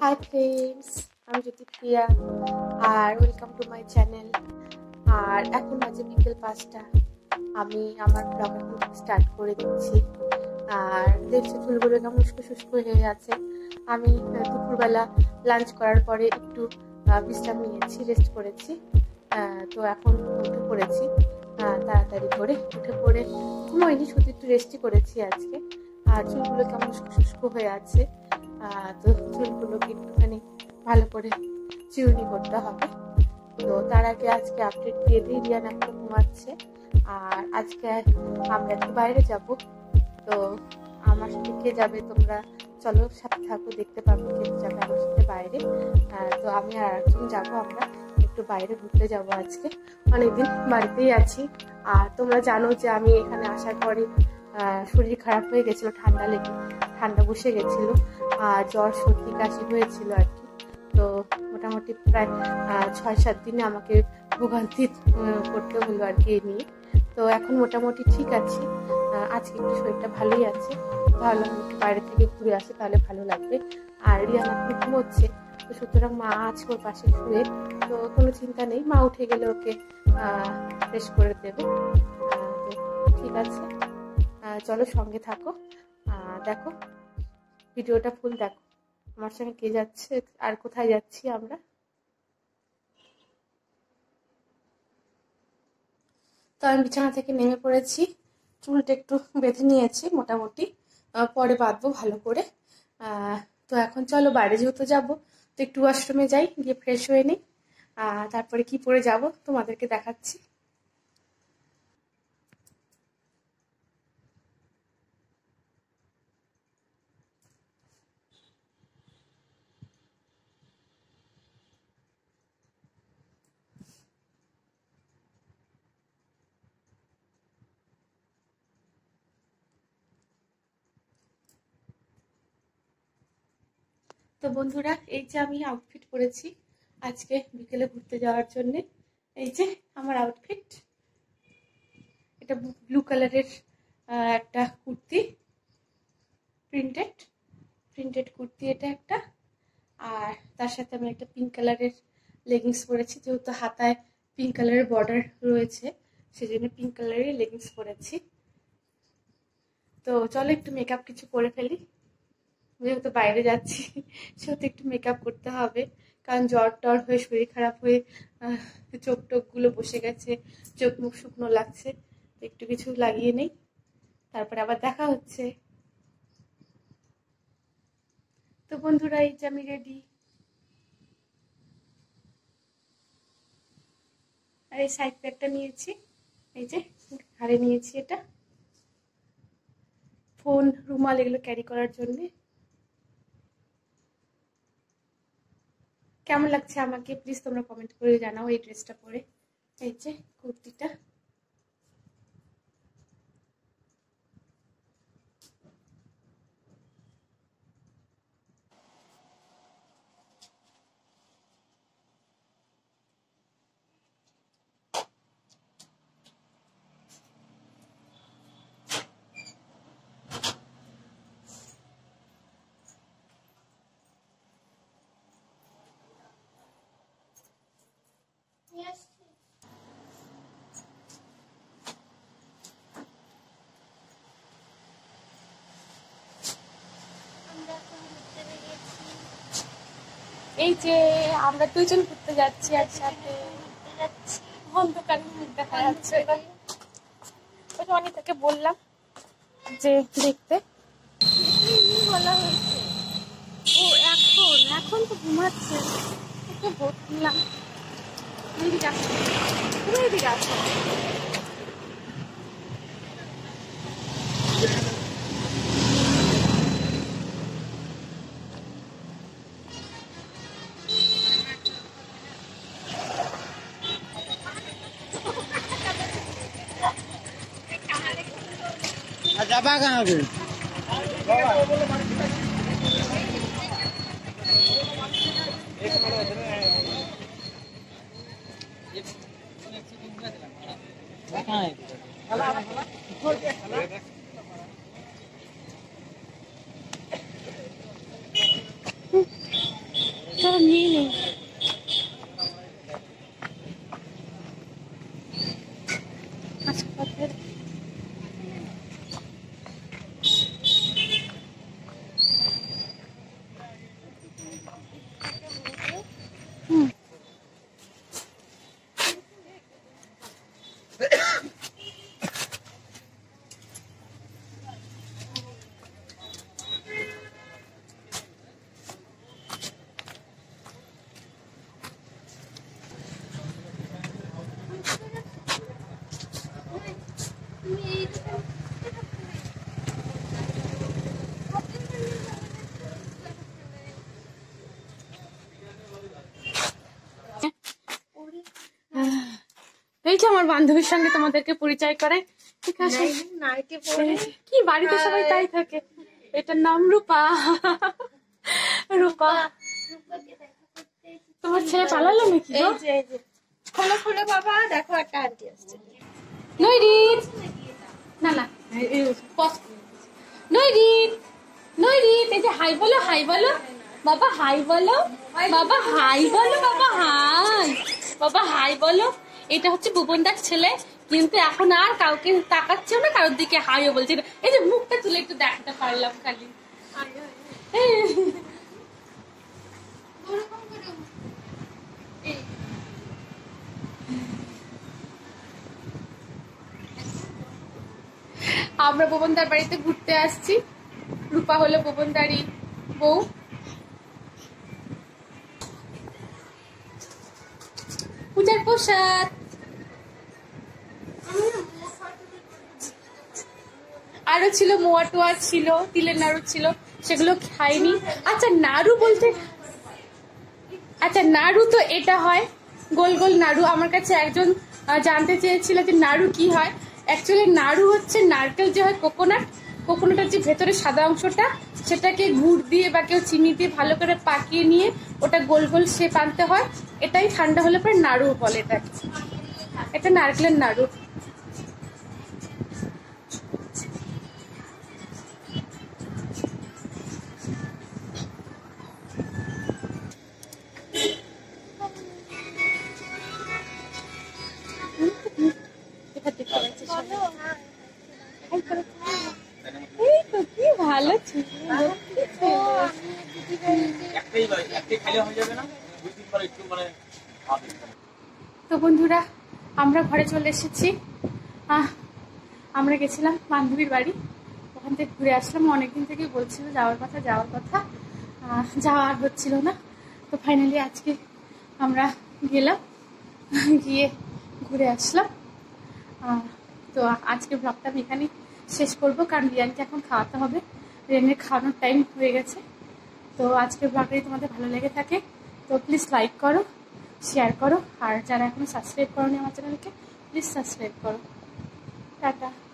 High friends, আমি জ্যোতিপ্রিয়া আর welcome to my channel. আর এখন বাজে বিকেল 5টা। আমি আমার ব্লগ এখন স্টার্ট করে দিচ্ছি। আর দেখছি চুলগুলো কেমন শুষ্ক শুষ্ক হয়ে আছে। আমি দুপুরবেলা লাঞ্চ করার পরে একটু বিশ্রাম নিয়েছি, রেস্ট করেছি। তো এখন উঠে পড়েছি তাড়াতাড়ি করে। উঠে পড়ে ঘুমোইনি, শুধু একটু রেস্টই করেছি আজকে। আর চুলগুলো কেমন শুষ্ক শুষ্ক হয়ে আছে, তো চুলগুলোকে একটুখানি ভালো করে চিরুনি করতে হবে। তো তার আগে আজকে আপডেট দিয়ে দিই, রিয়ান এখন ঘুমাচ্ছে। আর আজকে আমরা একটু বাইরে যাব। তো আমার সাথে কে যাবে তোমরা চলো সাথে থাকো, দেখতে পাবো কে যাবে আমার সাথে বাইরে। তো আমি আর একজন যাবো, আমরা একটু বাইরে ঘুরতে যাব আজকে। অনেকদিন বাড়িতেই আছি। আর তোমরা জানো যে আমি এখানে আসার পরে শরীর খারাপ হয়ে গেছিলো, ঠান্ডা লেগে ঠান্ডা বসে গেছিলো, আর জ্বর সর্দি কাশি হয়েছিল আর কি। তো মোটামুটি প্রায় 6-7 দিনে আমাকে ভোগান্তি করতে হলো আর কি এ নিয়ে। তো এখন মোটামুটি ঠিক আছি। আজকে একটু শরীরটা ভালোই আছে। ভাবলাম একটু বাইরে থেকে ঘুরে আসি, তাহলে ভালো লাগবে। আর রিয়ান এখন ঘুমোচ্ছে, তো সুতরাং মা আছে ওর পাশে শুয়ে। তো কোনো চিন্তা নেই, মা উঠে গেলে ওকে ফ্রেশ করে দেবে। তো ঠিক আছে, চলো সঙ্গে থাকো, দেখো ভিডিওটা ফুল দেখো। আমার সঙ্গে কে যাচ্ছে আর কোথায় যাচ্ছি আমরা। তো আমি বিছানা থেকে নেমে পড়েছি, চুলটা একটু বেঁধে নিয়েছি মোটামুটি, পরে বাঁধবো ভালো করে। তো এখন চলো বাইরে যেহেতু যাবো, তো একটু ওয়াশরুমে যাই, গিয়ে ফ্রেশ হয়ে নিই। তারপরে কি পরে যাব তোমাদেরকে দেখাচ্ছি। তো বন্ধুরা, এই যে আমি আউটফিট পরেছি আজকে বিকেলে ঘুরতে যাওয়ার জন্য। এই যে আমার আউটফিট, এটা ব্লু কালারের একটা কুর্তি, প্রিন্টেড কুর্তি এটা একটা। আর তার সাথে আমি একটা পিঙ্ক কালারের লেগিংস পরেছি, যেহেতু হাতায় পিঙ্ক কালারের বর্ডার রয়েছে সেই জন্য পিঙ্ক কালারের লেগিংস পরেছি। তো চলো একটু মেকআপ কিছু করে ফেলি, যেহেতু বাইরে যাচ্ছি সেহেতু একটু মেকআপ করতে হবে। কারণ জ্বর টর হয়ে শরীর খারাপ হয়ে চোখ টোকগুলো বসে গেছে, চোখ মুখ শুকনো লাগছে। একটু কিছু লাগিয়ে নেই, তারপরে আবার দেখা হচ্ছে। তো বন্ধুরা, এই যে আমি রেডি। আর এই সাইড ব্যাগটা নিয়েছি, এই যে ঘাড়ে নিয়েছি, এটা ফোন রুমাল এগুলো ক্যারি করার জন্য। কেমন লাগছে আমাকে প্লিজ তোমরা কমেন্ট করে জানাও এই ড্রেসটা পরে। এই যে কুর্তিটা। এই যে আমরা দুজন ঘুরতে যাচ্ছি একসাথে, অন্ধকারে মুখ দেখা যাচ্ছে। অনিতাকে বললাম যে দেখতে, বলা হয়েছে ও এখন তো ঘুমাচ্ছে। ওকে বললাম এদিকে আসো, তুমি এদিকে আসো। যাবা কাহাকে নিয়ে নেই। এই যে আমার বান্ধবীর সঙ্গে তোমাদেরকে পরিচয় করে, ঠিক আছে? কি বাড়িতে সবাই তাই থাকে। এটার নাম রূপা। রূপা, তোমার ছেলে পালালো নাকি? খোলো খোলো বাবা, দেখো একটা আন্টি আসছে। নৈরিত, না না নৈরিত, নৈরিত, এই যে হাই বলো, হাই বলো বাবা, হাই বলো বাবা, হাই বলো বাবা, হাই বাবা, হাই বলো। এটা হচ্ছে ভুবনদার ছেলে, কিন্তু এখন আর কাউকে তাকাচ্ছেও না, কারোর দিকে হাইও বলছে না। এই যে মুখটা তুলে একটু দেখাতে পারলাম খালি। আমরা ভুবনদার বাড়িতে ঘুরতে আসছি। রূপা হলো ভুবনদারই বউ। পূজার প্রসাদ। আরো ছিল মোয়া টোয়া ছিল, তিলের নাড়ু ছিল, সেগুলো খাইনি। আচ্ছা নাড়ু বলতে, আচ্ছা নাড়ু তো এটা হয় গোল গোল নাড়ু। আমার কাছে একজন জানতে চেয়েছিল যে নাড়ু কি হয়। অ্যাকচুয়ালি নাড়ু হচ্ছে নারকেল যে হয়, কোকোনাটের যে ভেতরে সাদা অংশটা, সেটাকে গুড় দিয়ে বা কেউ চিনি দিয়ে ভালো করে পাকিয়ে নিয়ে ওটা গোল গোল শেপ আনতে হয়। এটাই ঠান্ডা হলে পরে নাড়ু বলে এটাকে। এটা নারকেলের নাড়ু। কি ভালো ছিল। তো বন্ধুরা, আমরা ঘরে চলে এসেছি। আমরা গেছিলাম বান্ধবীর বাড়ি, ওখান থেকে ঘুরে আসলাম। অনেকদিন থেকে বলছিল যাওয়ার কথা, যাওয়া আর হচ্ছিল না। তো ফাইনালি আজকে আমরা গেলাম, গিয়ে ঘুরে আসলাম। তো আজকে ব্লগটা আমি এখানেই শেষ করব, কারণ রিয়ানকে এখন খাওয়াতে হবে। রিয়ানের খাওয়ানোর টাইম হয়ে গেছে। তো আজকের ব্লগটা যদি তোমাদের ভালো লেগে থাকে তো প্লিজ লাইক করো, শেয়ার করো, আর যারা এখনো সাবস্ক্রাইব করোনি আমার চ্যানেলকে প্লিজ সাবস্ক্রাইব করো। টাটা।